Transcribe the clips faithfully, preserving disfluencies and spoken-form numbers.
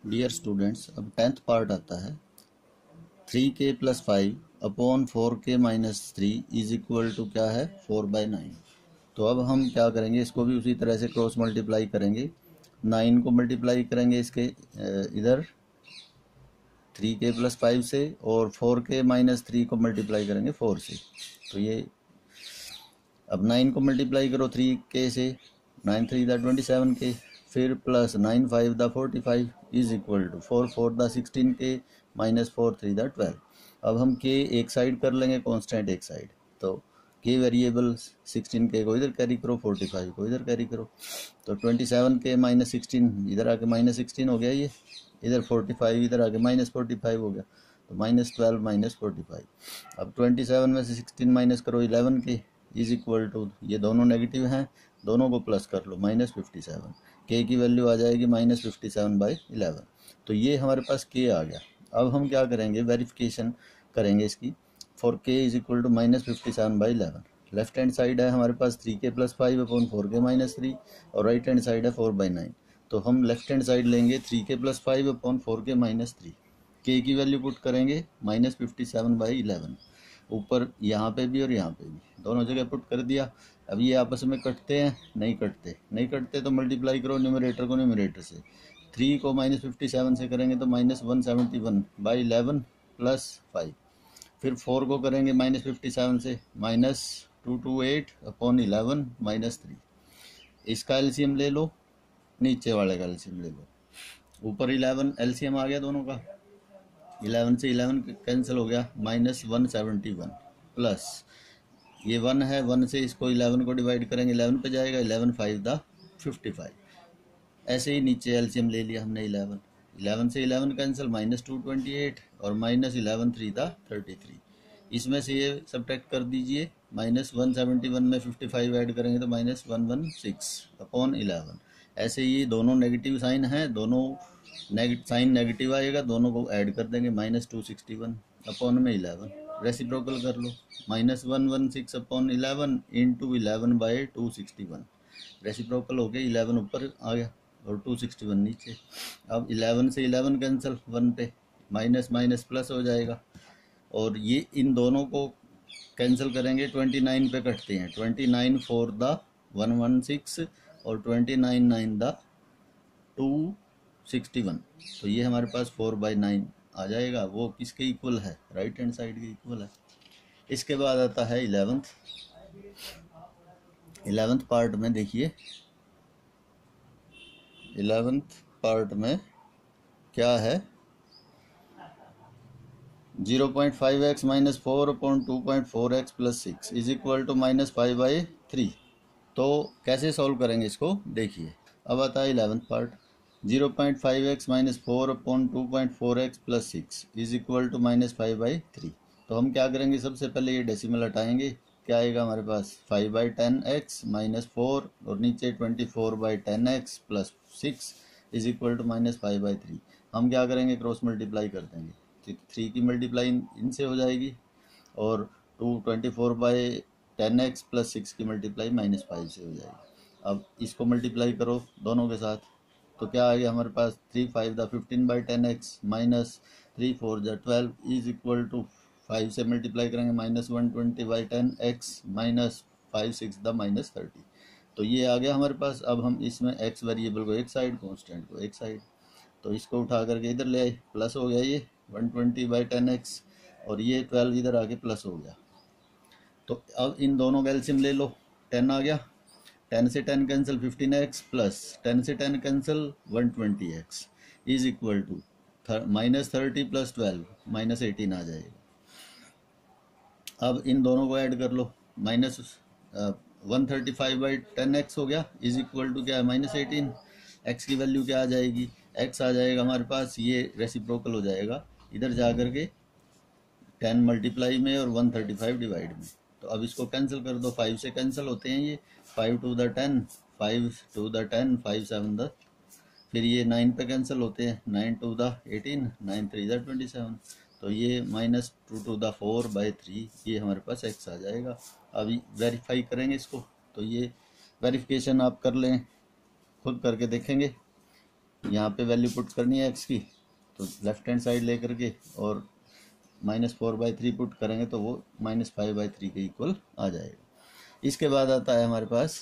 Dear students, अब tenth part आता है। Three k plus five upon four k minus three is equal to क्या है, four by nine. तो अब हम क्या करेंगे, इसको भी उसी तरह से क्रॉस मल्टीप्लाई करेंगे। नाइन को मल्टीप्लाई करेंगे इसके इधर थ्री के प्लस फाइव से, और फोर के माइनस थ्री को मल्टीप्लाई करेंगे फोर से। तो ये अब नाइन को मल्टीप्लाई करो थ्री के से, nine three the twenty seven k, फिर प्लस नाइन फाइव द forty five is equal to four four the sixteen k minus four three द ट्वेल्व। अब हम के एक साइड कर लेंगे, कांस्टेंट एक साइड। तो के वेरिएबल सिक्सटीन के को इधर कैरी करो, फोर्टी फाइव को इधर कैरी करो। तो twenty seven k minus sixteen इधर आके माइनस सिक्सटीन हो गया, ये इधर फोर्टी फाइव इधर आके माइनस फोर्टी फाइव हो गया। तो minus twelve minus forty five. अब ट्वेंटी सेवन में से सिक्सटीन माइनस करो eleven k is equal to, ये दोनों नेगेटिव हैं, दोनों को प्लस कर लो, माइनस फिफ्टी सेवन। के की वैल्यू आ जाएगी minus fifty seven by eleven. तो ये हमारे पास के आ गया। अब हम क्या करेंगे, वेरिफिकेशन करेंगे इसकी। For k is equal to minus fifty seven by eleven. Left hand side है हमारे पास three k plus five upon four k minus three, और राइट हैंड साइड है फोर बाई नाइन। तो हम लेफ्ट हैंड साइड लेंगे three k plus five upon four k minus three. K की value put करेंगे minus fifty seven by eleven, ऊपर यहाँ पे भी और यहाँ पे भी दोनों जगह पुट कर दिया। अब ये आपस में कटते हैं, नहीं कटते, नहीं कटते तो मल्टीप्लाई करो न्यूमरेटर को न्यूमरेटर से। थ्री को माइनस फिफ्टी सेवन से करेंगे तो minus one seventy one by eleven plus five. फिर फोर को करेंगे माइनस फिफ्टी सेवन से, minus two two eight upon eleven minus three. इसका एलसीएम ले लो, नीचे वाले का एलसीएम ले लो। ऊपर इलेवन एलसीएम आ गया दोनों का, इलेवन से इलेवन कैंसिल हो गया, minus one seventy one plus ये वन है, वन से इसको इलेवन को डिवाइड करेंगे, इलेवन पे जाएगा, eleven five the fifty five. ऐसे ही नीचे एलसीएम ले लिया हमने इलेवन, इलेवन से eleven cancel, minus two twenty eight और minus eleven three the thirty three. इसमें से ये सब्ट्रैक्ट कर दीजिए, माइनस वन सेवेंटी वन में फिफ्टी फाइव ऐड करेंगे तो minus one one six upon eleven. ऐसे ये दोनों नेगेटिव साइन हैं, दोनों नेगेटिव साइन नेगेटिव आएगा, दोनों को ऐड कर देंगे, minus two sixty one upon में इलेवन। रेसिप्रोकल कर लो, minus one one six upon eleven into eleven by two sixty one. Reciprocal हो गया, इलेवन ऊपर आ गया और टू सिक्सटी वन नीचे। अब इलेवन से इलेवन कैंसिल, वन पे माइनस माइनस प्लस हो जाएगा, और ये इन दोनों को कैंसिल करेंगे, ट्वेंटी नाइन पे कटते हैं, twenty nine four the one one six और twenty nine nine the two sixty one. तो ये हमारे पास फोर बाई नाइन आ जाएगा, वो किसके इक्वल है, राइट हैंड साइड के इक्वल है। इसके बाद आता है इलेवेंथ। इलेवेंथ पार्ट में देखिए, इलेवेंथ पार्ट में क्या है, zero point five x minus four upon two point four x plus six is equal to minus five by three. तो कैसे सॉल्व करेंगे इसको देखिए। अब आता है eleventh part, zero point five x minus four upon two point four x plus six is equal to minus five by three. तो हम क्या करेंगे, सबसे पहले ये डेसिमल हटाएंगे, क्या आएगा हमारे पास, five by ten x minus four और नीचे twenty four by ten x plus six is equal to minus five by three. हम क्या करेंगे, क्रॉस मल्टीप्लाई कर देंगे, थ्री की मल्टीप्लाई इनसे हो जाएगी, और two twenty four by ten x plus six की मल्टीप्लाई माइनस फाइव से हो जाएगी। अब इसको मल्टीप्लाई करो दोनों के साथ, तो क्या आ गया हमारे पास, three five the fifteen by ten x minus three four the twelve is equal to, five से मल्टीप्लाई करेंगे minus one twenty by ten x minus five six the minus thirty. तो ये आ गया हमारे पास। अब हम इसमें एक्स वेरिएबल को एक साइड, कॉन्स्टेंट को एक साइड, तो इसको उठा करके इधर ले आए, प्लस हो गया ये one twenty by ten x, और ये ट्वेल्व इधर आके प्लस हो गया। तो अब इन दोनों का एलसीएम ले लो, टेन आ गया, टेन से ten cancel, fifteen x plus ten से ten cancel, one twenty x is equal to minus thirty plus twelve minus eighteen आ जाएगा। अब इन दोनों को ऐड कर लो, minus one thirty five by ten x हो गया इज इक्वल टू क्या है, माइनस एटीन। एक्स की वैल्यू क्या आ जाएगी, एक्स आ जाएगा हमारे पास, ये रेसिप्रोकल हो जाएगा इधर जा करके टेन मल्टीप्लाई में और वन थर्टी फाइव डिवाइड में। तो अब इसको कैंसिल कर दो, फाइव से कैंसिल होते हैं ये, five two the ten, five two the ten, five seven the, फिर ये नाइन पे कैंसिल होते हैं, nine two the eighteen, nine three the twenty seven. तो ये minus two two the four by three, ये हमारे पास एक्स आ जाएगा। अभी वेरीफाई करेंगे इसको, तो ये वेरिफिकेशन आप कर लें, खुद करके देखेंगे। यहाँ पे वैल्यू पुट करनी है एक्स की, तो लेफ्ट हैंड साइड लेकर के और minus four by three put करेंगे तो वो माइनस फाइव बाई थ्री के इक्वल आ जाएगा। इसके बाद आता है हमारे पास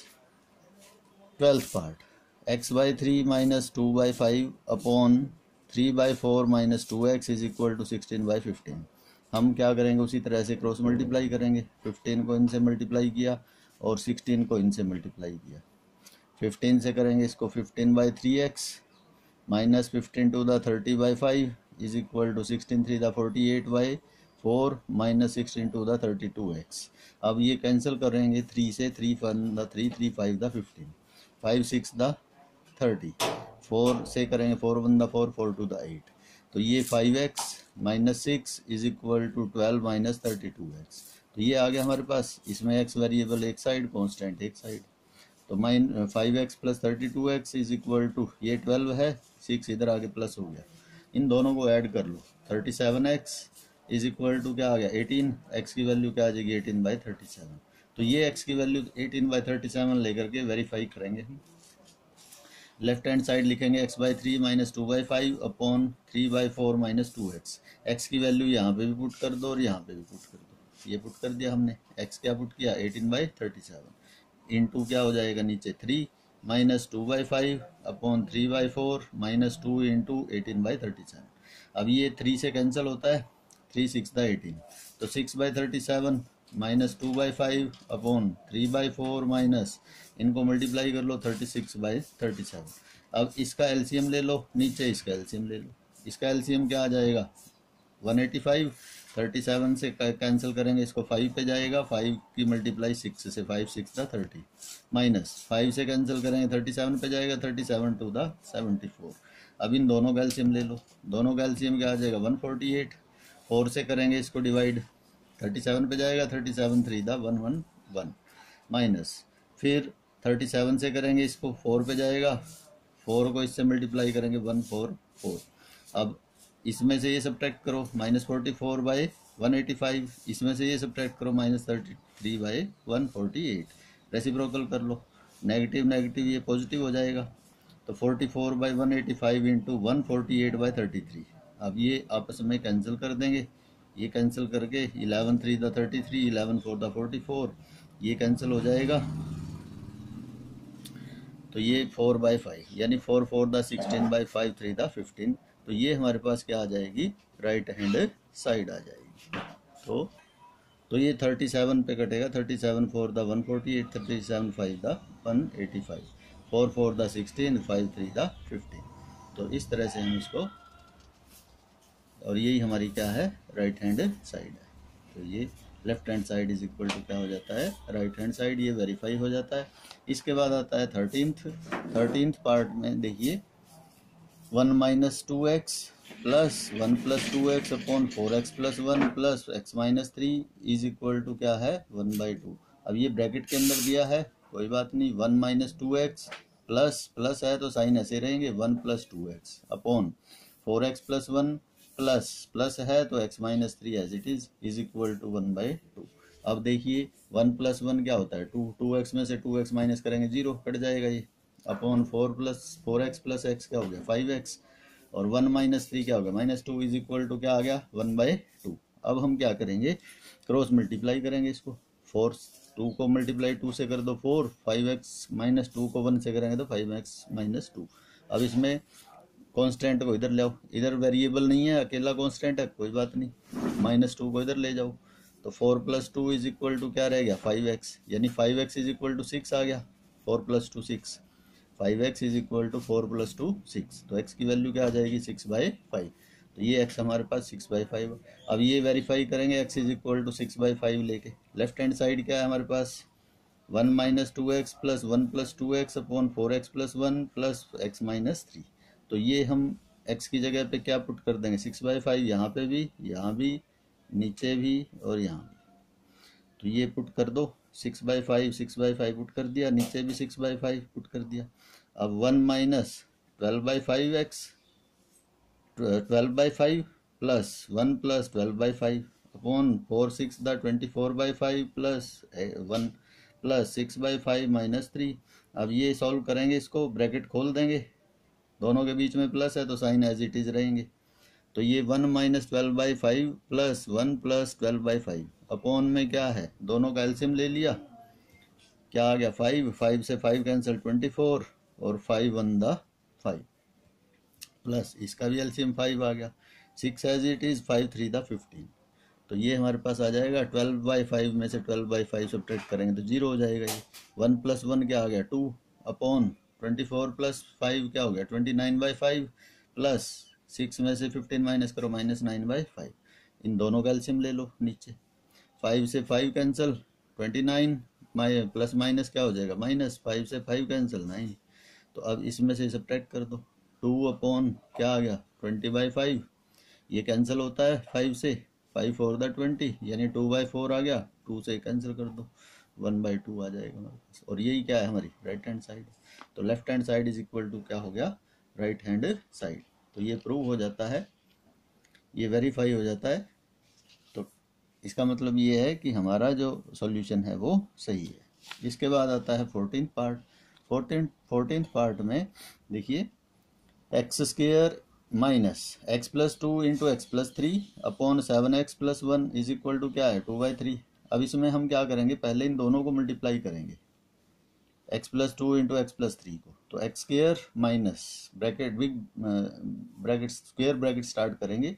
twelfth part, x by three minus two by five upon three by four minus two x is equal to sixteen by fifteen. हम क्या करेंगे, उसी तरह से क्रॉस मल्टीप्लाई करेंगे, फिफ्टीन को इनसे मल्टीप्लाई किया और सिक्सटीन को इनसे मल्टीप्लाई किया। फिफ्टीन से करेंगे इसको fifteen by three x minus fifteen two the thirty by five is equal to sixteen three the forty eight by four minus sixteen two the thirty two x. अब ये cancel करेंगे, three से three one the three, three five the fifteen, five six the thirty, four से करेंगे four one the four, four two the eight. तो ये five x minus six is equal to twelve minus thirty two x. तो ये आ गया हमारे पास, इसमें एक्स वेरिएबल एक साइड, कॉन्स्टेंट एक साइड। तो minus five x plus thirty two x is equal to, ये ट्वेल्व है, सिक्स इधर आगे प्लस हो गया, इन दोनों को ऐड कर लो, thirty seven x is equal to क्या आ गया एटीन, एक्स की वैल्यू क्या आ जाएगी एटीन बाई थर्टी सेवन। तो ये एक्स की value eighteen by thirty seven लेकर के वेरीफाई करेंगे हम। लेफ्ट हैंड साइड लिखेंगे x by three minus two by five upon three by four minus two x. X की वैल्यू यहाँ पे भी पुट कर दो और यहाँ पे भी पुट कर दो, ये पुट कर दिया हमने। एक्स क्या पुट किया eighteen by thirty seven into क्या हो जाएगा नीचे three minus two by five upon three by four minus two into eighteen by thirty seven. अब ये थ्री से कैंसिल होता है, थ्री सिक्स द एटीन, तो six by thirty seven minus two by five upon three by four minus, इनको multiply कर लो, thirty six by thirty seven. अब इसका एलसीएम ले लो, नीचे इसका एलसीएम ले लो, इसका एलसीएम क्या आ जाएगा one eighty five, thirty seven से कैंसिल करेंगे इसको फाइव पे जाएगा, फाइव की मल्टीप्लाई सिक्स से, five six the thirty minus five से कैंसिल करेंगे थर्टी सेवन पे जाएगा, thirty seven two the seventy four. अब इन दोनों का एलसीएम ले लो, दोनों का एलसीएम क्या आ जाएगा वन फोर्टी एट, फोर से करेंगे इसको डिवाइड, थर्टी सेवन पे जाएगा, thirty seven three the one one one minus, फिर थर्टी सेवन से करेंगे इसको फोर पे जाएगा, फोर को इससे मल्टीप्लाई करेंगे वन फोर फोर। अब इसमें से ये सब्ट्रैक्ट करो minus forty four by one eighty five, इसमें से ये सब्ट्रैक्ट करो minus thirty three by one forty eight, reciprocal कर लो, नेगेटिव नेगेटिव ये पॉजिटिव हो जाएगा, तो forty four by one eighty five into one forty eight by thirty three. अब ये आपस में कैंसिल कर देंगे, ये कैंसिल करके eleven three the thirty three, eleven four the forty four, ये कैंसिल हो जाएगा, तो ये फोर बाई फाइव, यानी four four the sixteen by five three the fifteen. तो ये हमारे पास क्या आ जाएगी, राइट हैंड साइड आ जाएगी। तो तो ये थर्टी सेवन पे कटेगा, thirty seven four the one forty eight, thirty seven five the one eighty five, four four the sixteen, five three the fifteen. तो इस तरह से हम इसको, और यही हमारी क्या है राइट हैंड साइड है। तो ये left hand side is equal to क्या हो जाता है राइट हैंड साइड, ये वेरीफाई हो जाता है। इसके बाद आता है थर्टीन्थ थर्टीन्थ पार्ट में देखिए, one minus two x plus one plus two x upon four x plus one plus x minus three is equal to क्या है वन बाई टू। अब ये ब्रैकेट के अंदर दिया है, कोई बात नहीं, one minus two x plus plus है तो साइन ऐसे रहेंगे, one plus two x upon four x plus one plus plus है तो x minus three as it is is equal to one by two. अब देखिए वन प्लस वन क्या होता है टू, टू एक्स में से टू एक्स माइनस करेंगे जीरो, कट जाएगा ये, upon four plus four x plus x क्या हो गया फाइव एक्स, और वन माइनस थ्री क्या हो गया minus two is equal to क्या आ गया वन बाई टू। अब हम क्या करेंगे, क्रॉस मल्टीप्लाई करेंगे इसको, फोर टू को मल्टीप्लाई टू से कर दो four, five x minus two को वन से करेंगे तो फाइव एक्स माइनस टू। अब इसमें कांस्टेंट को इधर ले आओ, इधर वेरिएबल नहीं है, अकेला कांस्टेंट है, कोई बात नहीं, माइनस टू को इधर ले जाओ, तो four plus two is equal to क्या रह गया फाइव एक्स, यानी five x is equal to six आ गया, four plus two six, five x is equal to four plus two six, तो एक्स की वैल्यू क्या आ जाएगी सिक्स बाई फाइव। तो ये एक्स हमारे पास सिक्स बाई फाइव। अब ये वेरीफाई करेंगे x is equal to six by five लेके, लेफ्ट हैंड साइड क्या है हमारे पास one minus two x plus one plus two x upon four x plus one plus x minus three. तो ये हम x की जगह पे क्या पुट कर देंगे सिक्स बाई फाइव, यहाँ पे भी, यहाँ भी, नीचे भी और यहाँ भी। तो ये पुट कर दो, six by five six by five put कर दिया, नीचे भी सिक्स बाई फाइव पुट कर दिया। अब one minus twelve by five x, twelve by five plus one plus twelve by five upon four six the twenty four by five plus one plus six by five minus three. अब ये solve करेंगे, इसको bracket खोल देंगे, दोनों के बीच में plus है तो साइन एज इट इज रहेंगे। तो ये one minus twelve by five plus one plus twelve by five upon में क्या है, दोनों का एलसीएम ले लिया, क्या आ गया फाइव, फाइव से फाइव कैंसिल ट्वेंटी फोर और five one the five plus इसका भी एलसीएम फाइव आ गया, six as it is, five three the fifteen. तो ये हमारे पास आ जाएगा ट्वेल्व बाई फाइव में से ट्वेल्व बाई फाइव सब्ट्रैक्ट करेंगे तो जीरो हो जाएगा। ये वन प्लस वन क्या आ गया two upon twenty four plus five क्या हो गया twenty nine by five plus six में से फिफ्टीन माइनस करो माइनस नाइन बाई फाइव। इन दोनों का एलसीएम ले लो नीचे, फाइव से five cancel twenty nine my plus minus क्या हो जाएगा माइनस, फाइव से फाइव कैंसिल नाइन। तो अब इसमें से सब्ट्रैक्ट कर दो, टू अपॉन क्या आ गया ट्वेंटी बाई फाइव, ये कैंसिल होता है फाइव से, फाइव फोर द ट्वेंटी यानी टू बाई फोर आ गया, टू से कैंसिल कर दो वन बाई टू आ जाएगा हमारे पास। और यही क्या है हमारी राइट हैंड साइड। तो left hand side is equal to क्या हो गया राइट हैंड साइड। तो ये प्रूव हो जाता है, ये वेरीफाई हो जाता है। तो इसका मतलब ये है कि हमारा जो सॉल्यूशन है वो सही है। इसके बाद आता है fourteen part. Fourteen fourteen part में देखिए x square minus x plus two into x plus three upon seven x plus one is equal to क्या है टू बाई थ्री। अब इसमें हम क्या करेंगे, पहले इन दोनों को मल्टीप्लाई करेंगे, x plus two into x plus three को। तो x square minus bracket big bracket square bracket start करेंगे,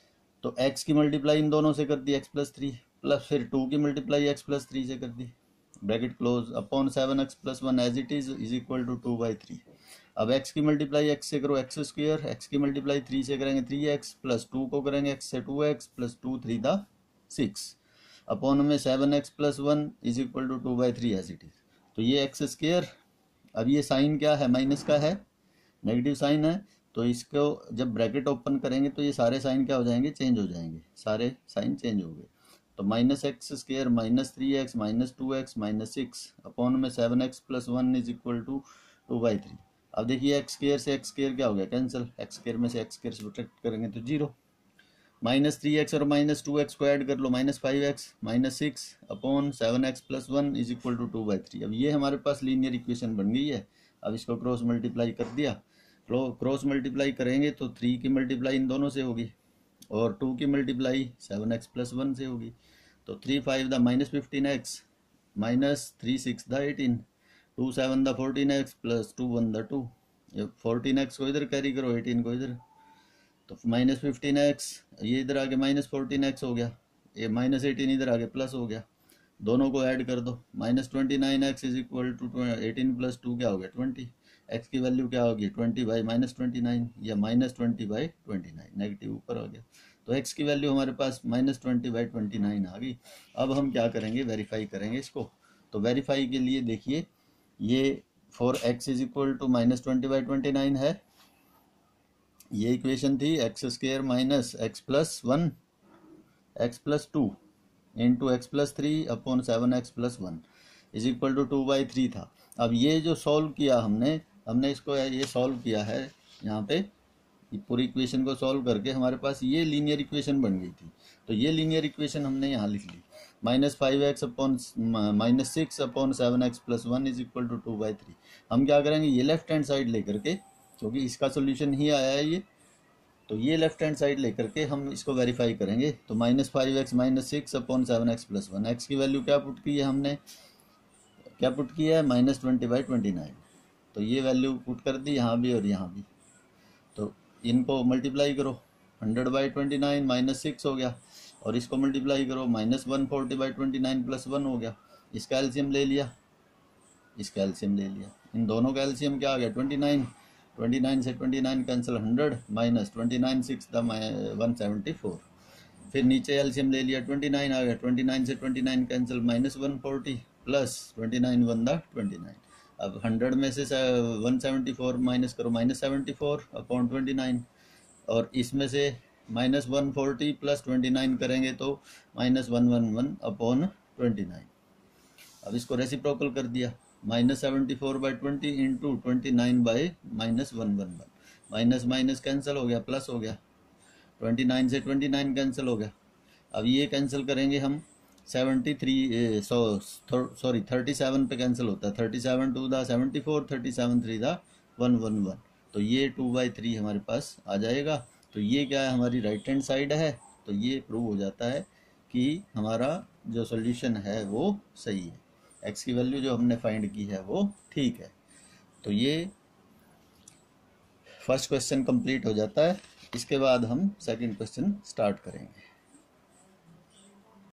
तो एक्स की मल्टीप्लाई इन दोनों से कर दी एक्स प्लस थ्री, प्लस फिर टू की मल्टीप्लाई एक्स प्लस थ्री से कर दी, bracket close, upon seven x plus one as it is is equal to two by three. अब x की मल्टीप्लाई x से करो एक्स स्क्वेयर, एक्स की मल्टीप्लाई थ्री से करेंगे थ्री एक्स प्लस टू को करेंगे x से two x plus two three the six upon में seven x plus one is equal to two by three as it is. तो ये x square, अब ये साइन क्या है माइनस का है, नेगेटिव साइन है, तो इसको जब ब्रैकेट ओपन करेंगे तो ये सारे साइन क्या हो जाएंगे चेंज हो जाएंगे, सारे साइन चेंज हो गए। तो minus x square minus three x minus two x minus six upon में seven x plus one is equal to two by three. अब देखिए एक्स स्क्वेयर से एक्स स्क्वेयर क्या हो गया कैंसिल, एक्स स्क्वेयर में से एक्स स्क्वेयर सब्ट्रैक्ट करेंगे तो जीरो, माइनस थ्री एक्स और माइनस टू एक्स को ऐड कर लो minus five x minus six upon seven x plus one is equal to two by three. अब ये हमारे पास लीनियर इक्वेशन बन गई है। अब इसको क्रॉस मल्टीप्लाई कर दिया, क्रॉस मल्टीप्लाई करेंगे तो थ्री की मल्टीप्लाई इन दोनों से होगी और टू की multiply seven x plus one से होगी। तो three five the minus fifteen x minus three six the eighteen, two seven the fourteen x plus two one the two, fourteen x को इधर कैरी करो एटीन को इधर, तो माइनस फिफ्टीन एक्स ये इधर आके माइनस फोर्टीन एक्स हो गया, ये माइनस एटीन इधर आके प्लस हो गया, दोनों को ऐड कर दो, minus twenty nine x is equal to eighteen plus two क्या हो गया ट्वेंटी, एक्स की वैल्यू क्या होगी twenty by minus twenty nine या minus twenty by twenty nine, negative ऊपर आ गया। तो एक्स की वैल्यू हमारे पास minus twenty by twenty nine आ गई। अब हम क्या करेंगे वेरीफाई करेंगे इसको। तो वेरीफाई के लिए देखिए ये four x is equal to minus twenty by twenty nine है, ये इक्वेशन थी x square minus x plus one x plus two into x plus three upon seven x plus one is equal to two by three था। अब ये जो solve किया हमने हमने इसको ये सॉल्व किया है यहाँ पे, पूरी इक्वेशन को सॉल्व करके हमारे पास ये लीनियर इक्वेशन बन गई थी। तो ये लीनियर इक्वेशन हमने यहाँ लिख ली, minus five x upon minus six upon seven x plus one is equal to two by three. हम क्या करेंगे ये लेफ्ट हैंड साइड लेकर के, क्योंकि इसका सोल्यूशन ही आया है ये, तो ये लेफ्ट हैंड साइड लेकर के हम इसको वेरीफाई करेंगे। तो minus five x minus six upon seven x plus one, x की वैल्यू क्या पुट की है हमने, क्या पुट किया है minus twenty by twenty nine. तो ये वैल्यू पुट कर दी यहाँ भी और यहाँ भी, तो इनको मल्टीप्लाई करो, hundred by twenty nine minus six हो गया, और इसको मल्टीप्लाई करो minus one forty by twenty nine plus one हो गया, इसका एलसीएम ले लिया, इसका एलसीएम ले लिया, इन दोनों का एलसीएम क्या आ गया ट्वेंटी नाइन, ट्वेंटी नाइन से twenty nine cancel hundred minus twenty nine six the one seventy four, फिर नीचे एलसीएम ले लिया ट्वेंटी नाइन आ गया, ट्वेंटी नाइन से twenty nine cancel minus one forty plus twenty nine one the twenty nine. अब hundred में से वन सेवेंटी फोर माइनस करो minus seventy four upon twenty nine, और इसमें से minus one forty plus twenty nine करेंगे तो minus one one one upon twenty nine. अब इसको रेसिप्रोकल कर दिया, minus seventy four by twenty into twenty nine by minus one one one, minus minus cancel हो गया प्लस हो गया, ट्वेंटी नाइन से ट्वेंटी नाइन कैंसिल हो गया। अब ये कैंसिल करेंगे हम seventy three sorry thirty seven पे कैंसिल होता है, thirty seven two the seventy four, thirty seven three the one one one, तो ये टू बाई थ्री हमारे पास आ जाएगा। तो ये क्या है, हमारी राइट हैंड साइड है। तो ये प्रूव हो जाता है कि हमारा जो सॉल्यूशन है वो सही है, एक्स की वैल्यू जो हमने फाइंड की है वो ठीक है। तो ये फर्स्ट क्वेश्चन कंप्लीट हो जाता है। इसके बाद हम सेकंड क्वेश्चन स्टार्ट करेंगे।